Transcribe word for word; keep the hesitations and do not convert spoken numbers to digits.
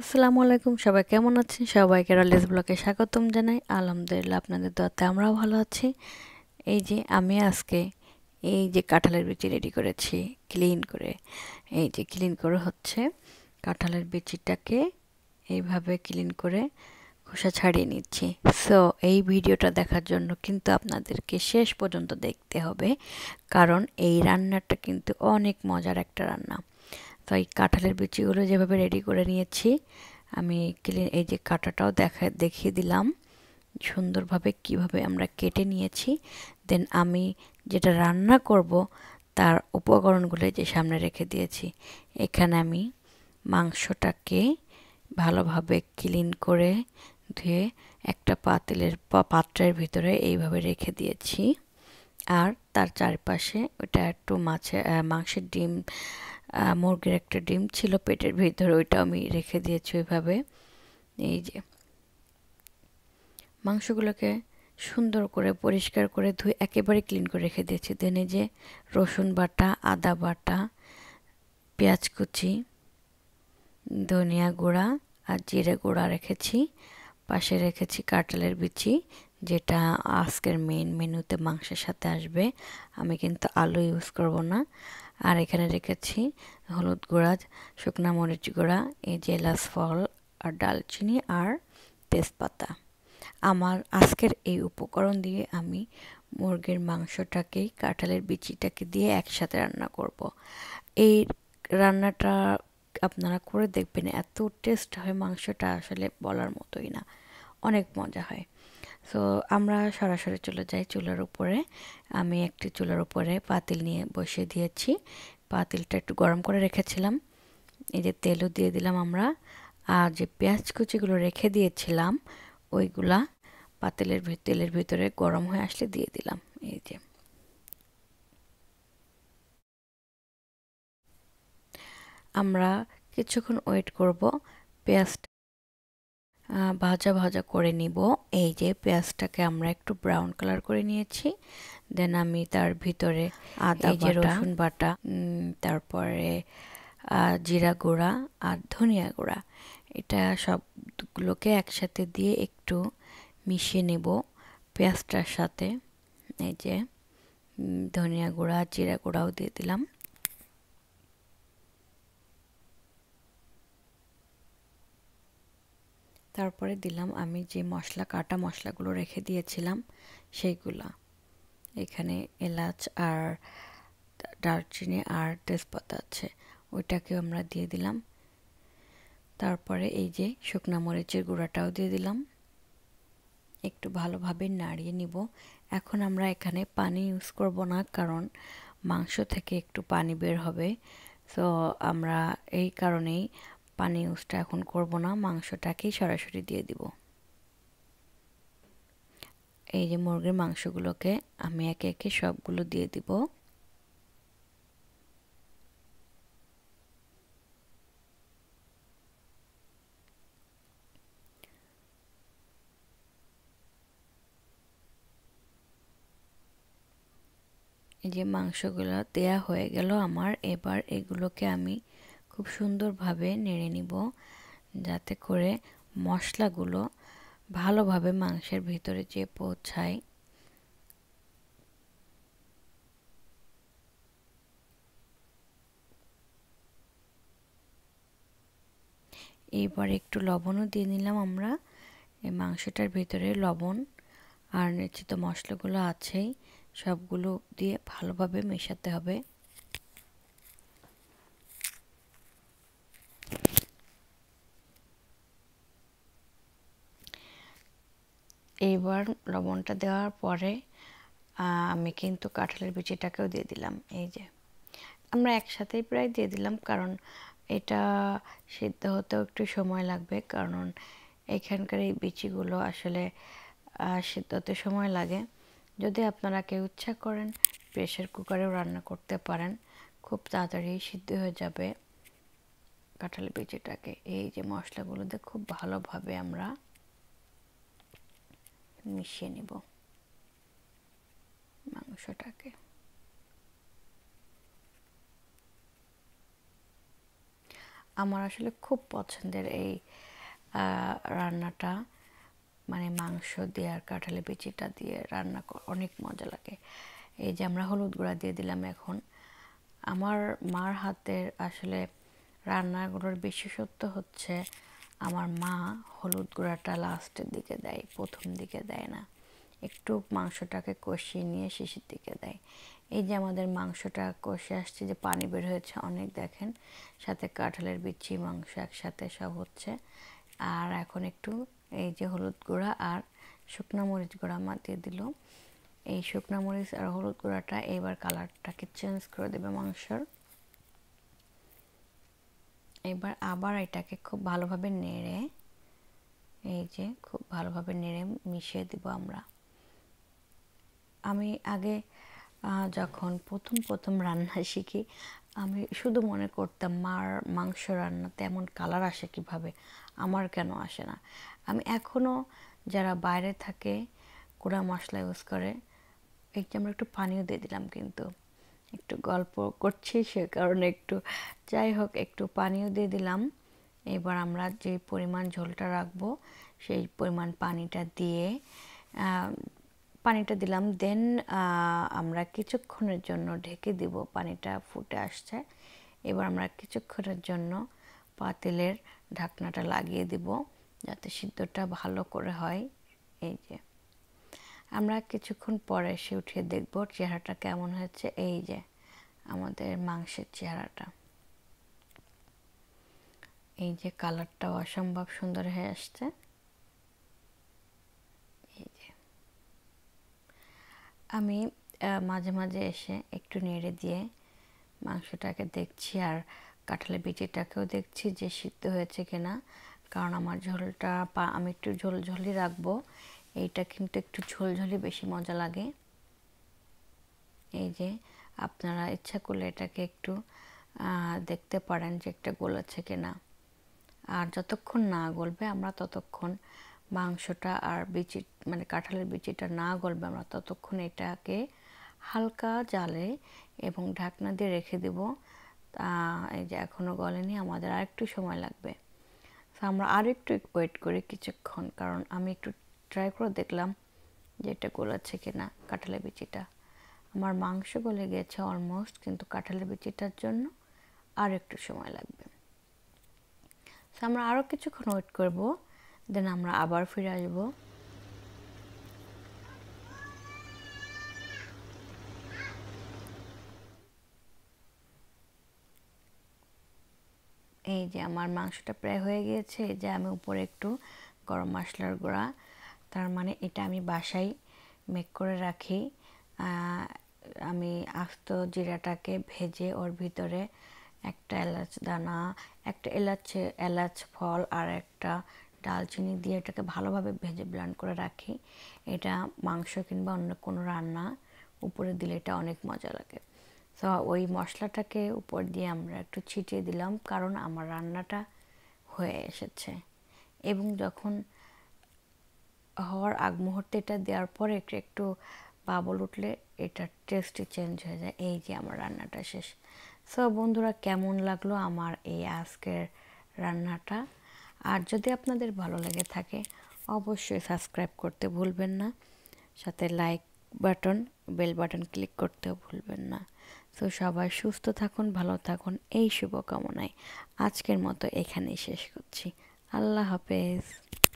আসসালামু আলাইকুম, সবাই কেমন আছেন? সবাইকে রলেস ব্লকে স্বাগতম জানাই। আলহামদুলিল্লাহ আপনাদের দোয়াতে আমরাও ভালো আছি। এই যে আমি আজকে এই যে কাঁঠালের বিচি রেডি করেছি ক্লিন করে। এই যে ক্লিন করে হচ্ছে কাঁঠালের বিচিটাকে এইভাবে ক্লিন করে খোসা ছাড়িয়ে নিচ্ছি। সো এই ভিডিওটা দেখার জন্য কিন্তু আপনাদেরকে শেষ পর্যন্ত দেখতে হবে, কারণ এই রান্নাটা কিন্তু অনেক মজার একটা রান্না। তো এই কাঁঠালের বিচিগুলো যেভাবে রেডি করে নিয়েছি, আমি ক্লিন এই যে কাটাটাও দেখা দেখিয়ে দিলাম সুন্দরভাবে কিভাবে আমরা কেটে নিয়েছি। দেন আমি যেটা রান্না করব তার উপকরণগুলো যে সামনে রেখে দিয়েছি। এখানে আমি মাংসটাকে ভালোভাবে ক্লিন করে ধুয়ে একটা পাতিলের পাত্রের ভিতরে এইভাবে রেখে দিয়েছি। আর তার চারপাশে ওটা একটু মাছের মাংসের ডিম, মুরগির একটা ডিম ছিল পেটের ভিতরে, ওইটা আমি রেখে দিয়েছি ওইভাবে। এই যে মাংসগুলোকে সুন্দর করে পরিষ্কার করে ধুয়ে একেবারে ক্লিন করে রেখে দিয়েছি। দেন এই যে রসুন বাটা, আদা বাটা, পেঁয়াজ কুচি, ধনিয়া গুঁড়া আর জিরে গুঁড়া রেখেছি। পাশে রেখেছি কাঁঠালের বিচি, যেটা আজকের মেইন মেনুতে মাংসের সাথে আসবে। আমি কিন্তু আলু ইউজ করব না। আর এখানে রেখেছি হলুদ গুঁড়া, শুকনা মরিচ গুঁড়া, এই যে এলাচ ফল আর ডালচিনি আর তেজপাতা। আমার আজকের এই উপকরণ দিয়ে আমি মুরগির মাংসটাকেই কাঁঠালের বিচিটাকে দিয়ে একসাথে রান্না করব। এই রান্নাটা আপনারা করে দেখবেন, এত টেস্ট হয় মাংসটা, আসলে বলার মতোই না, অনেক মজা হয়। সো আমরা সরাসরি চলে যাই চুলার উপরে। আমি একটি চুলার উপরে পাতিল নিয়ে বসিয়ে দিয়েছি। পাতিলটা একটু গরম করে রেখেছিলাম। এই যে তেলও দিয়ে দিলাম আমরা। আর যে পেঁয়াজ কুচিগুলো রেখে দিয়েছিলাম ওইগুলা পাতিলের তেলের ভিতরে গরম হয়ে আসলে দিয়ে দিলাম। এই যে আমরা কিছুক্ষণ ওয়েট করব, পেঁয়াজ ভাজা ভাজা করে নিব। এই যে পেঁয়াজটাকে আমরা একটু ব্রাউন কালার করে নিয়েছি। দেন আমি তার ভিতরে আদা বাটা, রসুন বাটা, তারপরে জিরা গুঁড়া আর ধনিয়া গুঁড়া, এটা সবগুলোকে একসাথে দিয়ে একটু মিশিয়ে নেব পেঁয়াজটার সাথে। এই যে ধনিয়া গুঁড়া, জিরা গুঁড়াও দিয়ে দিলাম। তারপরে দিলাম আমি যে মশলা, কাটা মশলাগুলো রেখে দিয়েছিলাম সেইগুলা। এখানে এলাচ আর দারচিনি আর তেজপাতা আছে, ওইটাকে আমরা দিয়ে দিলাম। তারপরে এই যে শুকনা মরিচের গুঁড়াটাও দিয়ে দিলাম। একটু ভালোভাবে নাড়িয়ে নিব। এখন আমরা এখানে পানি ইউজ করব না, কারণ মাংস থেকে একটু পানি বের হবে। সো আমরা এই কারণেই পানি ইউজটা এখন করব না, মাংসটাকেই সরাসরি দিয়ে দিব। এই যে মুরগির মাংসগুলোকে আমি একে একে সবগুলো দিয়ে দিব। এই যে মাংসগুলো দেয়া হয়ে গেল আমার। এবার এগুলোকে আমি খুব সুন্দরভাবে নেড়ে নিব, যাতে করে মশলাগুলো ভালোভাবে মাংসের ভিতরে যে পৌঁছায়। এবার একটু লবণও দিয়ে নিলাম আমরা। এই মাংসটার ভিতরে লবণ আর নিচে তো মশলাগুলো আছেই, সবগুলো দিয়ে ভালোভাবে মেশাতে হবে। এইবার লবণটা দেওয়ার পরে আমি কিন্তু কাঁঠালের বিচিটাকেও দিয়ে দিলাম। এই যে আমরা একসাথেই প্রায় দিয়ে দিলাম, কারণ এটা সিদ্ধ হতেও একটু সময় লাগবে, কারণ এখানকার এই বিচিগুলো আসলে সিদ্ধ হতে সময় লাগে। যদি আপনারা কেউ ইচ্ছা করেন প্রেসার কুকারেও রান্না করতে পারেন, খুব তাড়াতাড়ি সিদ্ধ হয়ে যাবে কাঁঠালের বিচিটাকে। এই যে মশলাগুলো দিয়ে খুব ভালোভাবে আমরা মিশিয়ে নিব মাংসটাকে। আমার আসলে খুব পছন্দের এই রান্নাটা, মানে মাংস দিয়ে আর কাঁঠালের বিচিটা দিয়ে রান্না অনেক মজা লাগে। এই যে আমরা হলুদ গুঁড়া দিয়ে দিলাম। এখন আমার মার হাতের আসলে রান্নাগুলোর বিশেষত্ব হচ্ছে আমার মা হলুদ গুঁড়াটা লাস্টের দিকে দেয়, প্রথম দিকে দেয় না, একটু মাংসটাকে কষিয়ে নিয়ে শেষের দিকে দেয়। এই যে আমাদের মাংসটা কষে আসছে, যে পানি বের হয়েছে অনেক, দেখেন, সাথে কাঁঠালের বিচি মাংস একসাথে সব হচ্ছে। আর এখন একটু এই যে হলুদ গুঁড়া আর শুকনো মরিচ গুঁড়া মা দিয়ে দিল। এই শুকনো মরিচ আর হলুদ গুঁড়াটা এবার কালারটাকে চেঞ্জ করে দেবে মাংসর। এবার আবার এটাকে খুব ভালোভাবে নেড়ে, এই যে খুব ভালোভাবে নেড়ে মিশিয়ে দিব আমরা। আমি আগে যখন প্রথম প্রথম রান্না শিখি, আমি শুধু মনে করতাম মার মাংস রান্না তেমন কালার আসে কিভাবে, আমার কেন আসে না। আমি এখনও যারা বাইরে থাকে গুঁড়া মশলা ইউজ করে, এই যে আমরা একটু পানিও দিয়ে দিলাম, কিন্তু একটু গল্প করছি সে কারণে একটু, যাই হোক, একটু পানিও দিয়ে দিলাম। এবার আমরা যে পরিমাণ ঝোলটা রাখবো সেই পরিমাণ পানিটা দিয়ে পানিটা দিলাম। দেন আমরা কিছুক্ষণের জন্য ঢেকে দিব। পানিটা ফুটে আসছে, এবার আমরা কিছুক্ষণের জন্য পাতিলের ঢাকনাটা লাগিয়ে দিব যাতে সিদ্ধটা ভালো করে হয়। এই যে আমরা কিছুক্ষণ পরে এসে উঠিয়ে দেখব চেহারাটা কেমন হয়েছে। এই যে আমাদের মাংসের চেহারাটা, এই যে কালারটাও অসম্ভব সুন্দর হয়ে আসছে। এই যে আমি মাঝে মাঝে এসে একটু নেড়ে দিয়ে মাংসটাকে দেখছি, আর কাঁঠালের বিচিটাকেও দেখছি যে সিদ্ধ হয়েছে কিনা, কারণ আমার ঝোলটা আমি একটু ঝোল ঝোলই রাখবো। এইটা কিন্তু একটু ঝোল ঝোলই বেশি মজা লাগে। এই যে আপনারা ইচ্ছা করলে এটাকে একটু দেখতে পারেন যে একটা গলেছে কিনা। আর যতক্ষণ না গলবে আমরা ততক্ষণ মাংসটা আর বিচি, মানে কাঁঠালের বিচিটা না গলবে, আমরা ততক্ষণ এটাকে হালকা জালে এবং ঢাকনা দিয়ে রেখে দেব। এই যে এখনও গলেনি, আমাদের আর একটু সময় লাগবে। তো আমরা আর একটু ওয়েট করি কিছুক্ষণ, কারণ আমি একটু ট্রাই করে দেখলাম যে এটা গলেছে কিনা কাঁঠালের বিচিটা। আমার মাংস গলে গেছে অলমোস্ট, কিন্তু কাঁঠালের বিচিটার জন্য আর একটু সময় লাগবে। তো আমরা আরও কিছুক্ষণ ওয়েট করব, দেন আমরা আবার ফিরে আসবো। এই যে আমার মাংসটা প্রায় হয়ে গিয়েছে। এই যে আমি উপরে একটু গরম মশলার গুঁড়া, তার মানে এটা আমি বাসায় মেক করে রাখি। আমি আস্ত জিরাটাকে ভেজে ওর ভিতরে একটা এলাচ দানা, একটা এলাচ এলাচ ফল আর একটা ডালচিনি দিয়ে এটাকে ভালোভাবে ভেজে ব্লেন্ড করে রাখি। এটা মাংস কিংবা অন্য কোনো রান্না উপরে দিলে এটা অনেক মজা লাগে। তো ওই মশলাটাকে উপর দিয়ে আমরা একটু ছিটিয়ে দিলাম, কারণ আমার রান্নাটা হয়ে এসেছে। এবং যখন হওয়ার আগ মুহূর্তে এটা দেওয়ার পরে একটু একটু বাবল উঠলে এটার টেস্টই চেঞ্জ হয়ে যায়। এই যে আমার রান্নাটা শেষ। সো বন্ধুরা, কেমন লাগলো আমার এই আজকের রান্নাটা? আর যদি আপনাদের ভালো লেগে থাকে অবশ্যই সাবস্ক্রাইব করতে ভুলবেন না, সাথে like button, bell button click করতেও ভুলবেন না। তো সবাই সুস্থ থাকুন, ভালো থাকুন, এই শুভকামনায় আজকের মতো এখানেই শেষ করছি। আল্লাহ হাফেজ।